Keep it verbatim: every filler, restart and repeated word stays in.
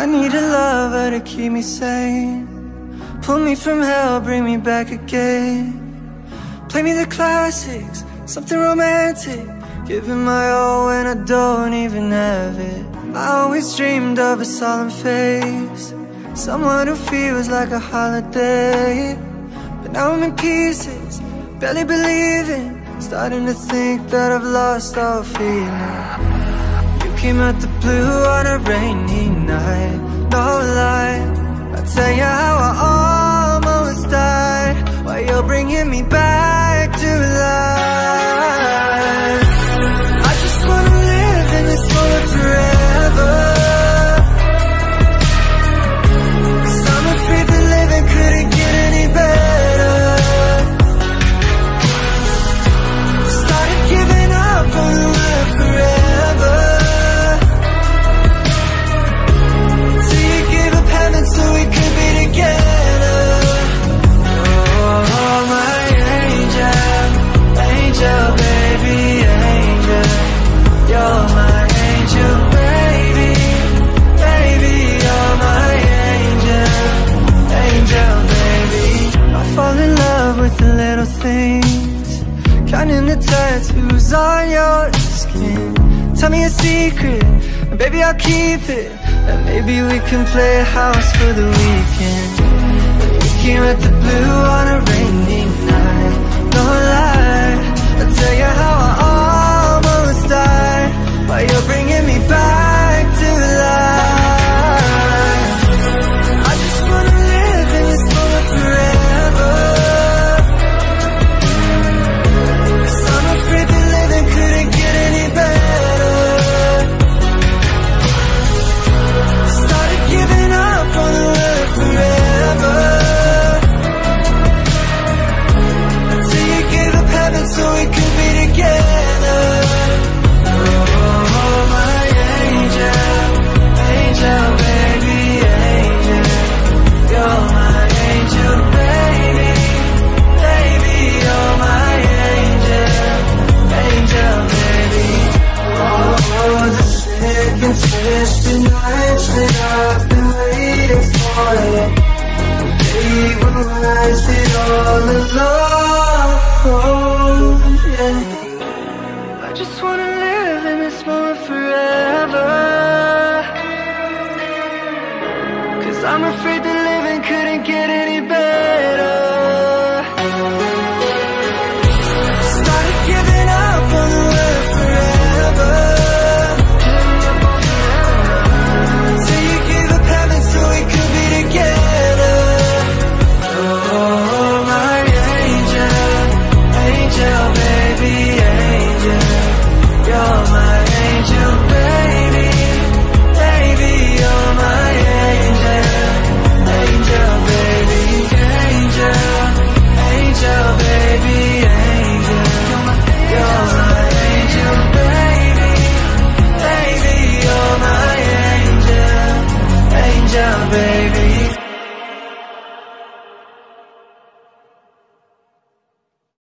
need a lover to keep me sane, pull me from hell, bring me back again. Play me the classics, something romantic, giving my all when I don't even have it. I always dreamed of a solemn face, someone who feels like a holiday. But now I'm in pieces, barely believing, starting to think that I've lost all feeling. You came out the blue on a rainy night, no lie, I'll tell you how I almost died, while you're bringing me back to life. I just wanna live in this moment forever, 'cause I'm afraid that living couldn't get any better. Started giving up on the word forever, till you gave up heaven so we could be together. Oh, my angel, angel, baby, angel, you're my angel, baby, baby, you're my angel, angel, baby. I fall in love with the little things, counting the tattoos on your skin. Tell me a secret, and baby I'll keep it, and maybe we can play a house for the weekend. You came at the blue on a rainy night, no lie, I'll tell you how I